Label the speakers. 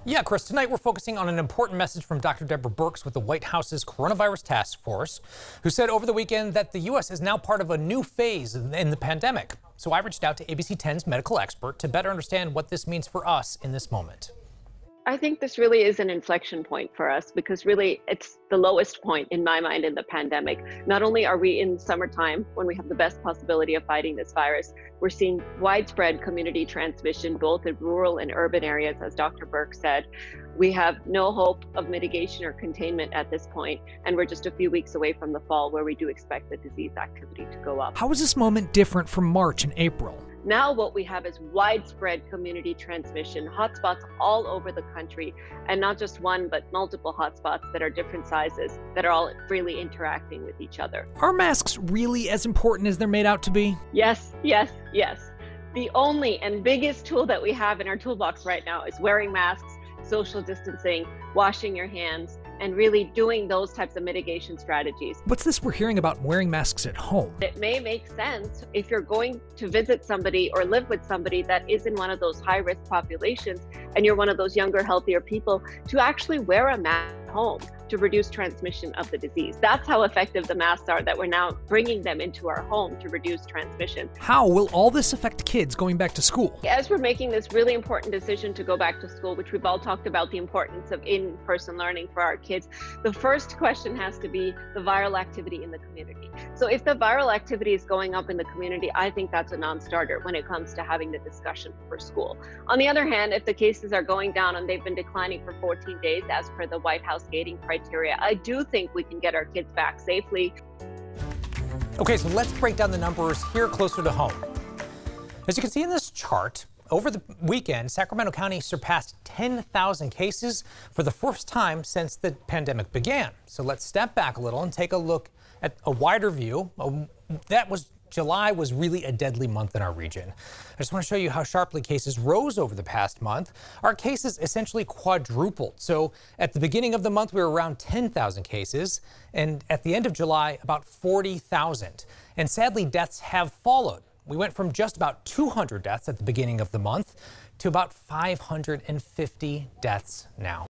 Speaker 1: Yeah, Chris, tonight we're focusing on an important message from Dr. Deborah Birx with the White House's Coronavirus Task Force, who said over the weekend that the U.S. is now part of a new phase in the pandemic. So I reached out to ABC 10's medical expert to better understand what this means for us in this moment.
Speaker 2: I think this really is an inflection point for us because really it's the lowest point in my mind in the pandemic. Not only are we in summertime when we have the best possibility of fighting this virus, we're seeing widespread community transmission both in rural and urban areas, as Dr. Birx said. We have no hope of mitigation or containment at this point, and we're just a few weeks away from the fall where we do expect the disease activity to go up.
Speaker 3: How is this moment different from March and April?
Speaker 2: Now what we have is widespread community transmission, hotspots all over the country, and not just one, but multiple hotspots that are different sizes, that are all freely interacting with each other.
Speaker 3: Are masks really as important as they're made out to be?
Speaker 2: Yes, yes, yes. The only and biggest tool that we have in our toolbox right now is wearing masks, social distancing, washing your hands, and really doing those types of mitigation strategies.
Speaker 3: What's this we're hearing about wearing masks at home?
Speaker 2: It may make sense if you're going to visit somebody or live with somebody that is in one of those high-risk populations and you're one of those younger, healthier people, to actually wear a mask at home to reduce transmission of the disease. That's how effective the masks are, that we're now bringing them into our home to reduce transmission.
Speaker 3: How will all this affect kids going back to school?
Speaker 2: As we're making this really important decision to go back to school, which we've all talked about the importance of in-person learning for our kids, the first question has to be the viral activity in the community. So if the viral activity is going up in the community, I think that's a non-starter when it comes to having the discussion for school. On the other hand, if the cases are going down and they've been declining for 14 days as per the White House gating criteria, I do think we can get our kids back safely.
Speaker 1: Okay, so let's break down the numbers here closer to home. As you can see in this chart, over the weekend, Sacramento County surpassed 10,000 cases for the first time since the pandemic began. So let's step back a little and take a look at a wider view. July was really a deadly month in our region. I just want to show you how sharply cases rose over the past month. Our cases essentially quadrupled. So at the beginning of the month, we were around 10,000 cases, and at the end of July, about 40,000. And sadly, deaths have followed. We went from just about 200 deaths at the beginning of the month to about 550 deaths now.